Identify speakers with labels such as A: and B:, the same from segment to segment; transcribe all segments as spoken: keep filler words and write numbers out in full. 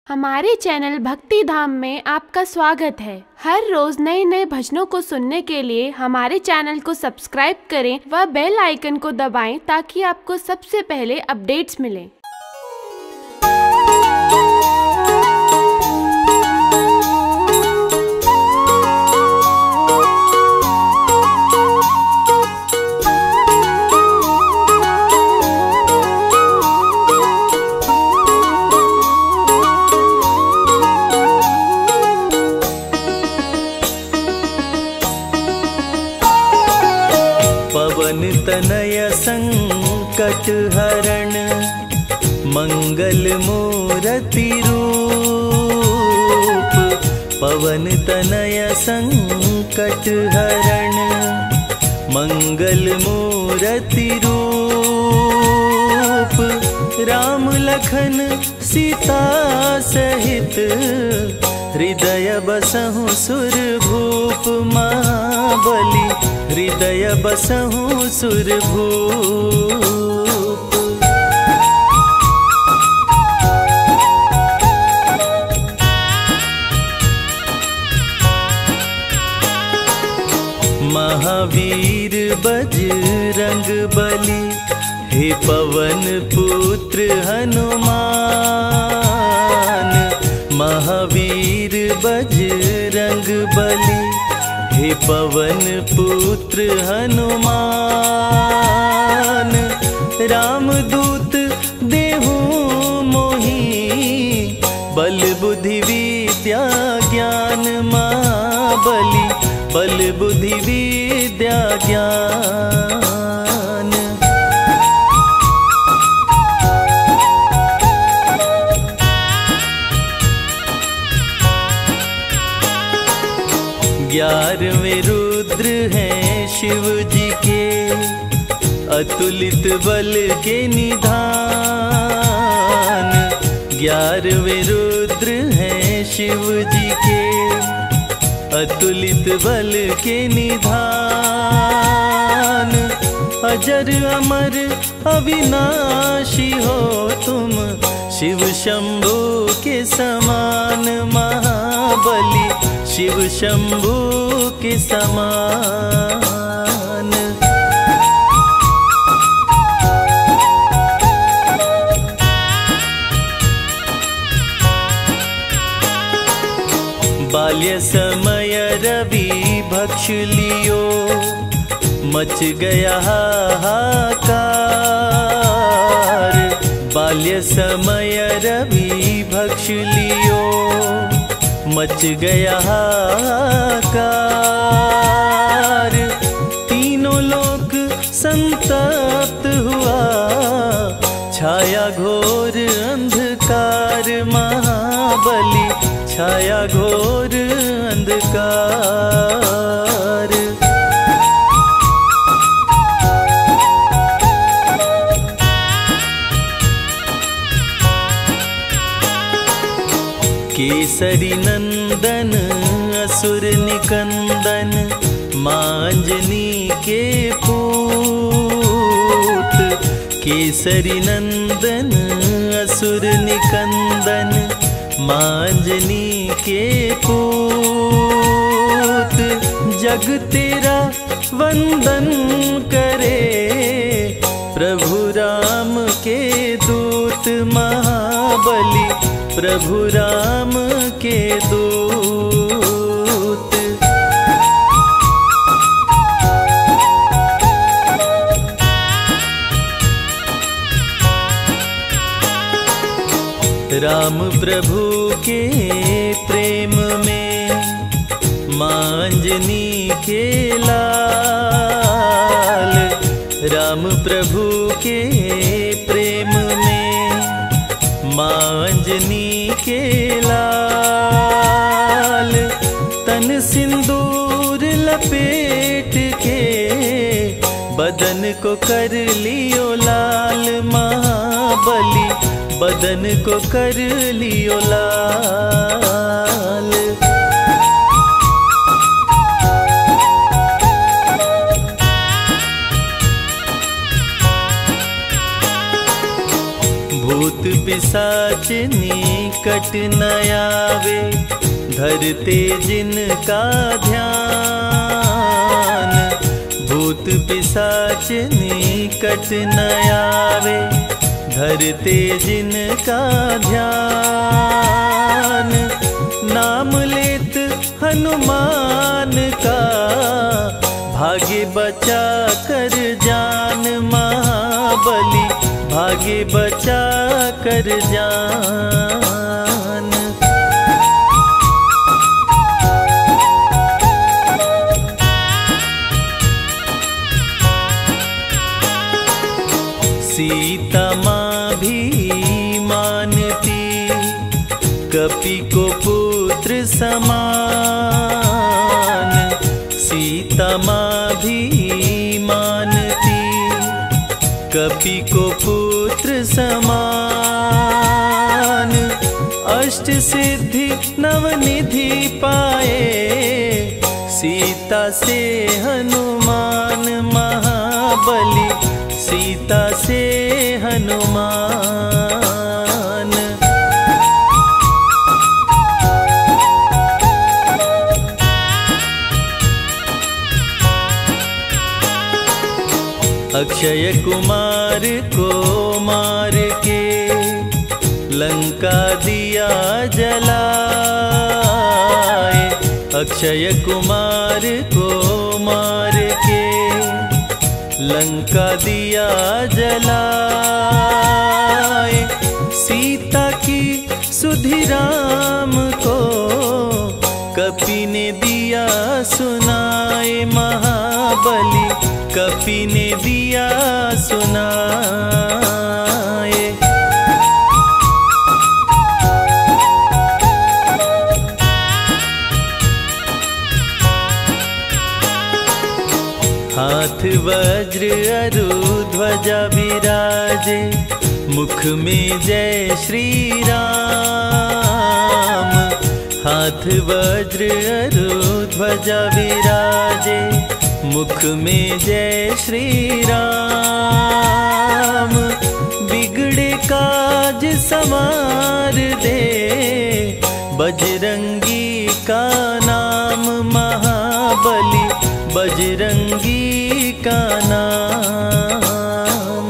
A: हमारे चैनल भक्ति धाम में आपका स्वागत है। हर रोज नए नए भजनों को सुनने के लिए हमारे चैनल को सब्सक्राइब करें व बेल आइकन को दबाएं ताकि आपको सबसे पहले अपडेट्स मिलें।
B: पवन तनय संकट हरण मंगल मूर्ति रूप। पवन तनय संकट हरण मंगल मूर्ति रूप। राम लखन सीता सहित हृदय बसहु सुरभूप। महाबली हृदय बसहु सुरभूप। महावीर बजरंग बली हे पवन पुत्र हनुमान। महावीर बजरंग बली हे पवन पुत्र हनुमान। रामदूत देहु मोहि बल बुद्धि विद्या ज्ञान। महाबली बल बुद्धि विद्या ज्ञान। ग्यारहवें रुद्र हैं शिव जी के अतुलित बल के निधान। ग्यारहवें रुद्र हैं शिव जी के अतुलित बल के निधान। अजर अमर अविनाशी हो तुम शिव शंभु के समान। महाबली शिव शंभु के समान। बाल्य समय रवि भक्ष लियो मच गया हाहाकार। बाल्य समय रवि भक्ष लियो मच गया हाहाकार। तीनों लोक संतप्त हुआ छाया घोर अंधकार। महाबली छाया घोर अंधकार। केसरी नंदन असुर निकंदन मांजनी के पूत। केसरी नंदन असुर निकंदन मांजनी के पूत। जग तेरा वंदन करे प्रभु राम के दूत। महाबली प्रभु राम के दूत। राम प्रभु के प्रेम में मांजनी के लाल। राम प्रभु के प्रेम में मांजनी के लाल। तन सिंदूर लपेट के बदन को कर लियो लाल। महाबली बदन को कर लियो लाल। भूत पिशाच निकट न आवे, धरते जिनका ध्यान। भूत पिशाच निकट न आवे, धरते जिनका ध्यान। नाम लेत हनुमान का, भागे बचा कर जान। महाबली भागे बचा कर जान। सीता माँ भी मानती, कपि को पुत्र समान। सीता माँ भी मानती, कपि को पुत्र समान। अष्ट सिद्धि नवनिधि पाए, सीता से हनुमान। महाबली सीता से हनुमान। अक्षय कुमार को मार के, लंका दिया जलाए। अक्षय कुमार को मार के, लंका दिया जलाए। सीता की सुधि राम को, कपि ने दिया सुनाए। महाबली कपि ने दिया सुनाए। हाथ वज्र अरु ध्वजा विराजे, मुख में जय श्री राम। हाथ वज्र अरु ध्वजा विराजे, मुख में जय श्री राम। बिगड़े काज संवार दे, बजरंगी का नाम। महाबली बजरंगी का नाम।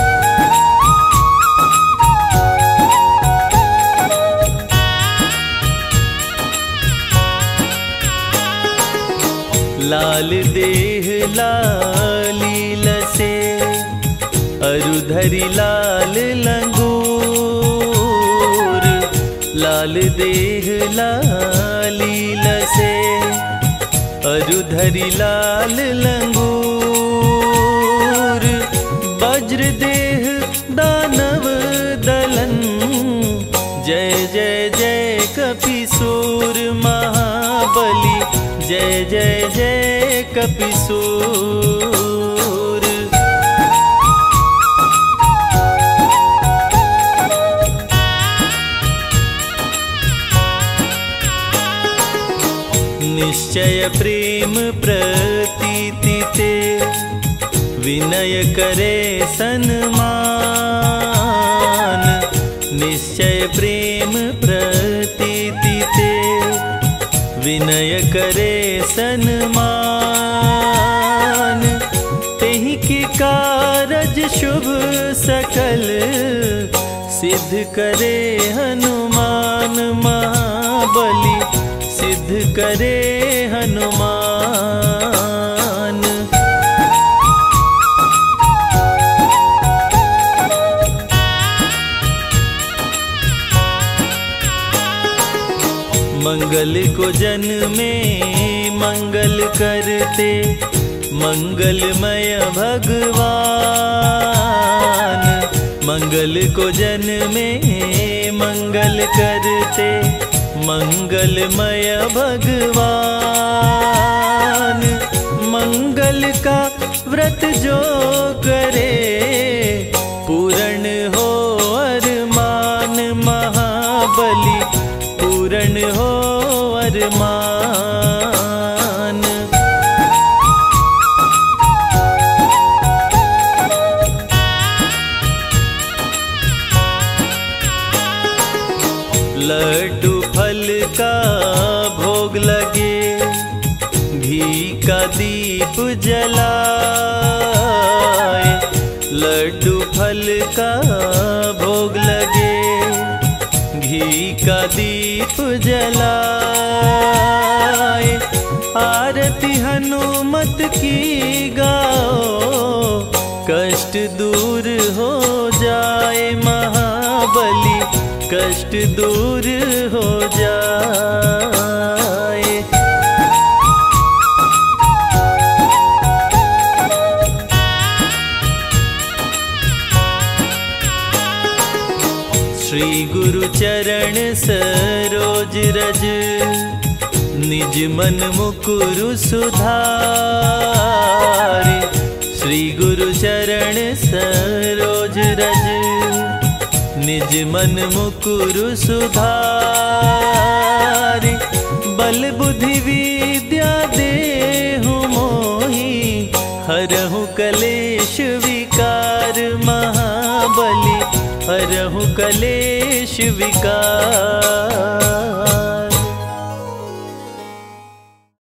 B: लाल देह लाली लसे, अरुधरि लाल लंगूर। लाल देह लाली लसे, अरुधरि लाल लंगूर। वज्र देह दानव दलन, जय जय जय कपिसूर। महाबली जय जय जय कपिसूर। निश्चय प्रेम प्रतीति ते, विनय करे सन्मान। निश्चय प्रेम प्रतीति ते, विनय करे सन्मान। तेहि के कारज शुभ सकल, सिद्ध करे हनुमान। महाबली सिद्ध करे हनुमान। मंगल को जन में मंगल करते, मंगलमय भगवान। मंगल को जन में मंगल करते, मंगलमय भगवान। मंगल का व्रत जो करे, पूर्ण हो अरमान। महाबली पूर्ण हो अरमान। फल का भोग लगे, घी का दीप जलाए। लड्डू फल का भोग लगे, घी का दीप जलाए। आरती हनुमत की गाओ, कष्ट दूर हो जाए महाबली, कष्ट दूर हो जाए। श्री गुरु चरण सरोज रज, निज मन मुकुरु सुधारे। श्री गुरु चरण सरोज रज, निज मन मुकुरु सुधारे। बल बुद्धि विद्या देहु मोहि, हरहु कलेश विकार महाबली, हरहु कलेश विकार।